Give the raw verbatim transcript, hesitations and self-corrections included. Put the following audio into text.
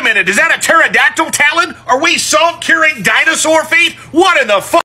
minute, is that a pterodactyl talon? Are we salt curing dinosaur feet? What in the fuck?